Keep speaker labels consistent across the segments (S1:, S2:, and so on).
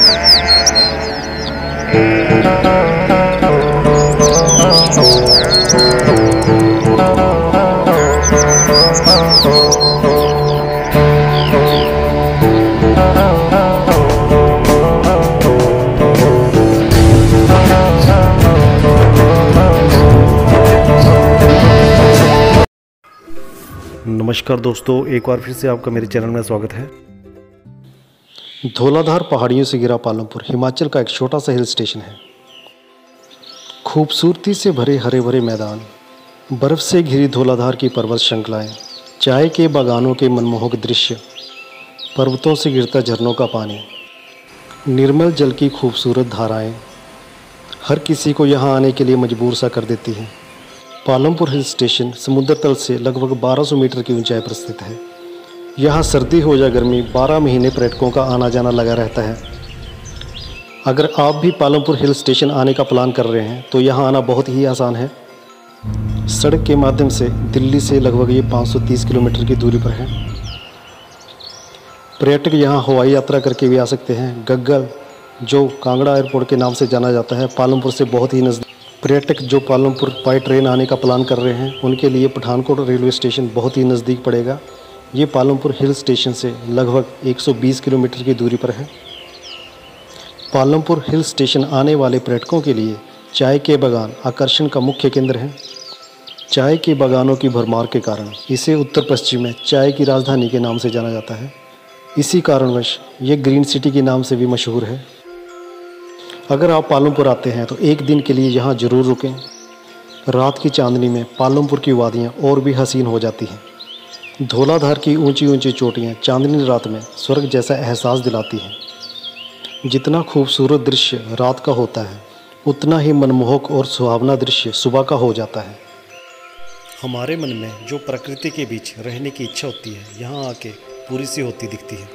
S1: नमस्कार दोस्तों, एक बार फिर से आपका मेरे चैनल में स्वागत है। धौलाधार पहाड़ियों से घिरा पालमपुर हिमाचल का एक छोटा सा हिल स्टेशन है। खूबसूरती से भरे हरे भरे मैदान, बर्फ़ से घिरी धौलाधार की पर्वत श्रृंखलाएं, चाय के बागानों के मनमोहक दृश्य, पर्वतों से गिरता झरनों का पानी, निर्मल जल की खूबसूरत धाराएं हर किसी को यहाँ आने के लिए मजबूर सा कर देती हैं। पालमपुर हिल स्टेशन समुद्र तल से लगभग 1200 मीटर की ऊंचाई पर स्थित है। यहाँ सर्दी हो या गर्मी 12 महीने पर्यटकों का आना जाना लगा रहता है। अगर आप भी पालमपुर हिल स्टेशन आने का प्लान कर रहे हैं तो यहाँ आना बहुत ही आसान है। सड़क के माध्यम से दिल्ली से लगभग ये 530 किलोमीटर की दूरी पर है। पर्यटक यहाँ हवाई यात्रा करके भी आ सकते हैं। गग्गल, जो कांगड़ा एयरपोर्ट के नाम से जाना जाता है, पालमपुर से बहुत ही नज़दीक। पर्यटक जो पालमपुर बाय ट्रेन आने का प्लान कर रहे हैं उनके लिए पठानकोट रेलवे स्टेशन बहुत ही नज़दीक पड़ेगा। ये पालमपुर हिल स्टेशन से लगभग 120 किलोमीटर की दूरी पर है। पालमपुर हिल स्टेशन आने वाले पर्यटकों के लिए चाय के बागान आकर्षण का मुख्य केंद्र है। चाय के बागानों की भरमार के कारण इसे उत्तर पश्चिम में चाय की राजधानी के नाम से जाना जाता है। इसी कारणवश ये ग्रीन सिटी के नाम से भी मशहूर है। अगर आप पालमपुर आते हैं तो एक दिन के लिए यहाँ ज़रूर रुकें। रात की चांदनी में पालमपुर की वादियाँ और भी हसीन हो जाती हैं। धौलाधार की ऊंची ऊंची चोटियाँ चांदनी रात में स्वर्ग जैसा एहसास दिलाती हैं। जितना खूबसूरत दृश्य रात का होता है उतना ही मनमोहक और सुहावना दृश्य सुबह का हो जाता है। हमारे मन में जो प्रकृति के बीच रहने की इच्छा होती है यहाँ आके पूरी सी होती दिखती है।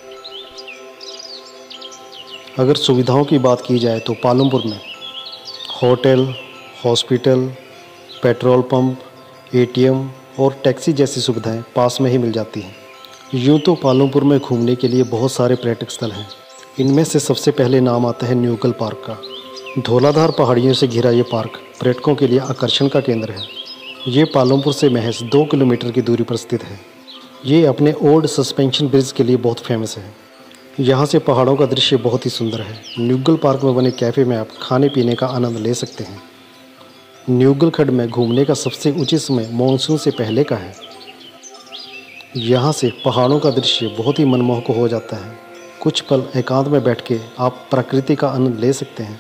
S1: अगर सुविधाओं की बात की जाए तो पालमपुर में hotel, hospital, petrol pump, ATM और टैक्सी जैसी सुविधाएं पास में ही मिल जाती हैं। यूँ तो पालमपुर में घूमने के लिए बहुत सारे पर्यटक स्थल हैं। इनमें से सबसे पहले नाम आता है न्यूगल पार्क का। धौलाधार पहाड़ियों से घिरा ये पार्क पर्यटकों के लिए आकर्षण का केंद्र है। ये पालमपुर से महज 2 किलोमीटर की दूरी पर स्थित है। ये अपने ओल्ड सस्पेंशन ब्रिज के लिए बहुत फेमस है। यहाँ से पहाड़ों का दृश्य बहुत ही सुंदर है। न्यूगल पार्क में बने कैफ़े में आप खाने पीने का आनंद ले सकते हैं। न्यूगल खड्ड में घूमने का सबसे उचित समय मानसून से पहले का है। यहाँ से पहाड़ों का दृश्य बहुत ही मनमोहक हो जाता है। कुछ पल एकांत में बैठ के आप प्रकृति का आनंद ले सकते हैं।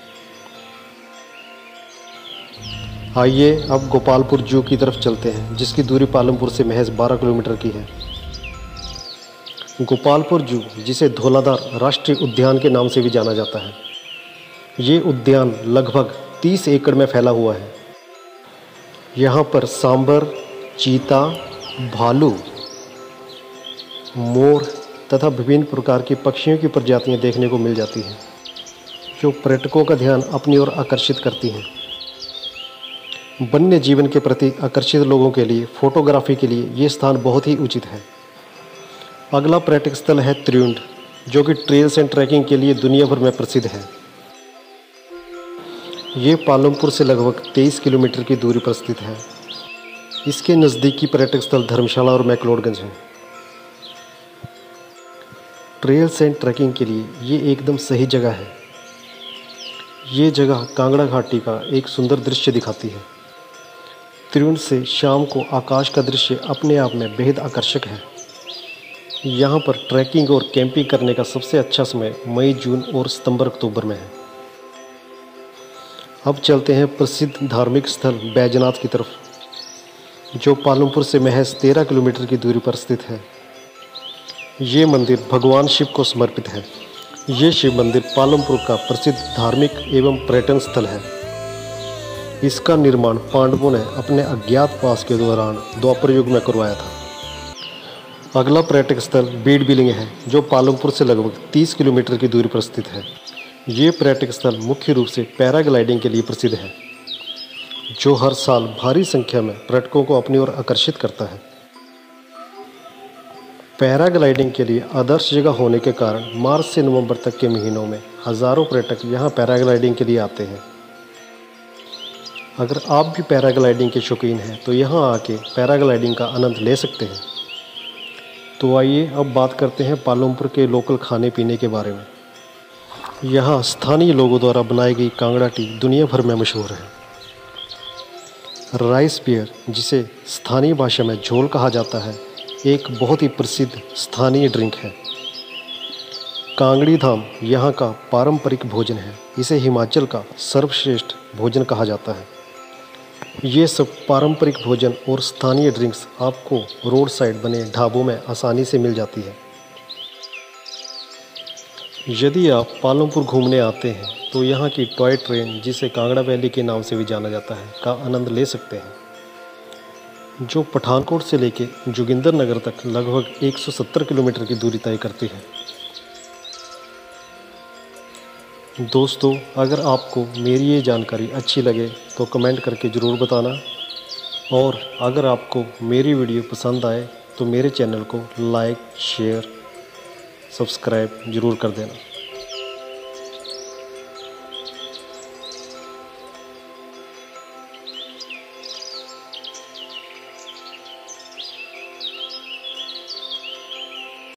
S1: आइए अब गोपालपुर जू की तरफ चलते हैं, जिसकी दूरी पालमपुर से महज 12 किलोमीटर की है। गोपालपुर जू, जिसे धौलाधार राष्ट्रीय उद्यान के नाम से भी जाना जाता है, ये उद्यान लगभग 30 एकड़ में फैला हुआ है। यहाँ पर सांबर, चीता, भालू, मोर तथा विभिन्न प्रकार की पक्षियों की प्रजातियाँ देखने को मिल जाती हैं, जो पर्यटकों का ध्यान अपनी ओर आकर्षित करती हैं। वन्य जीवन के प्रति आकर्षित लोगों के लिए फोटोग्राफी के लिए ये स्थान बहुत ही उचित है। अगला पर्यटक स्थल है त्रिउंड, जो कि ट्रेल्स एंड ट्रैकिंग के लिए दुनिया भर में प्रसिद्ध है। ये पालमपुर से लगभग 23 किलोमीटर की दूरी पर स्थित है। इसके नज़दीकी पर्यटक स्थल धर्मशाला और मैक्लोडगंज हैं। ट्रेल्स एंड ट्रैकिंग के लिए ये एकदम सही जगह है। ये जगह कांगड़ा घाटी का एक सुंदर दृश्य दिखाती है। त्रिउंड से शाम को आकाश का दृश्य अपने आप में बेहद आकर्षक है। यहाँ पर ट्रैकिंग और कैंपिंग करने का सबसे अच्छा समय मई, जून और सितंबर, अक्टूबर में है। अब चलते हैं प्रसिद्ध धार्मिक स्थल बैजनाथ की तरफ, जो पालमपुर से महज 13 किलोमीटर की दूरी पर स्थित है। ये मंदिर भगवान शिव को समर्पित है। ये शिव मंदिर पालमपुर का प्रसिद्ध धार्मिक एवं पर्यटन स्थल है। इसका निर्माण पांडवों ने अपने अज्ञातवास के दौरान द्वापर युग में करवाया था। अगला पर्यटक स्थल बीड बिलिंग है, जो पालमपुर से लगभग 30 किलोमीटर की दूरी पर स्थित है। ये पर्यटक स्थल मुख्य रूप से पैराग्लाइडिंग के लिए प्रसिद्ध है, जो हर साल भारी संख्या में पर्यटकों को अपनी ओर आकर्षित करता है। पैराग्लाइडिंग के लिए आदर्श जगह होने के कारण मार्च से नवंबर तक के महीनों में हज़ारों पर्यटक यहाँ पैराग्लाइडिंग के लिए आते हैं। अगर आप भी पैराग्लाइडिंग के शौकीन हैं तो यहाँ आके पैराग्लाइडिंग का आनंद ले सकते हैं। तो आइए अब बात करते हैं पालमपुर के लोकल खाने पीने के बारे में। यहाँ स्थानीय लोगों द्वारा बनाई गई कांगड़ा टी दुनिया भर में मशहूर है। राइस बियर, जिसे स्थानीय भाषा में झोल कहा जाता है, एक बहुत ही प्रसिद्ध स्थानीय ड्रिंक है। कांगड़ी धाम यहाँ का पारंपरिक भोजन है। इसे हिमाचल का सर्वश्रेष्ठ भोजन कहा जाता है। ये सब पारंपरिक भोजन और स्थानीय ड्रिंक्स आपको रोड साइड बने ढाबों में आसानी से मिल जाती है। यदि आप पालमपुर घूमने आते हैं तो यहाँ की टॉय ट्रेन, जिसे कांगड़ा वैली के नाम से भी जाना जाता है, का आनंद ले सकते हैं, जो पठानकोट से लेके जोगिंदरनगर तक लगभग 170 किलोमीटर की दूरी तय करती है। दोस्तों, अगर आपको मेरी ये जानकारी अच्छी लगे तो कमेंट करके ज़रूर बताना, और अगर आपको मेरी वीडियो पसंद आए तो मेरे चैनल को लाइक, शेयर, सब्सक्राइब ज़रूर कर देना।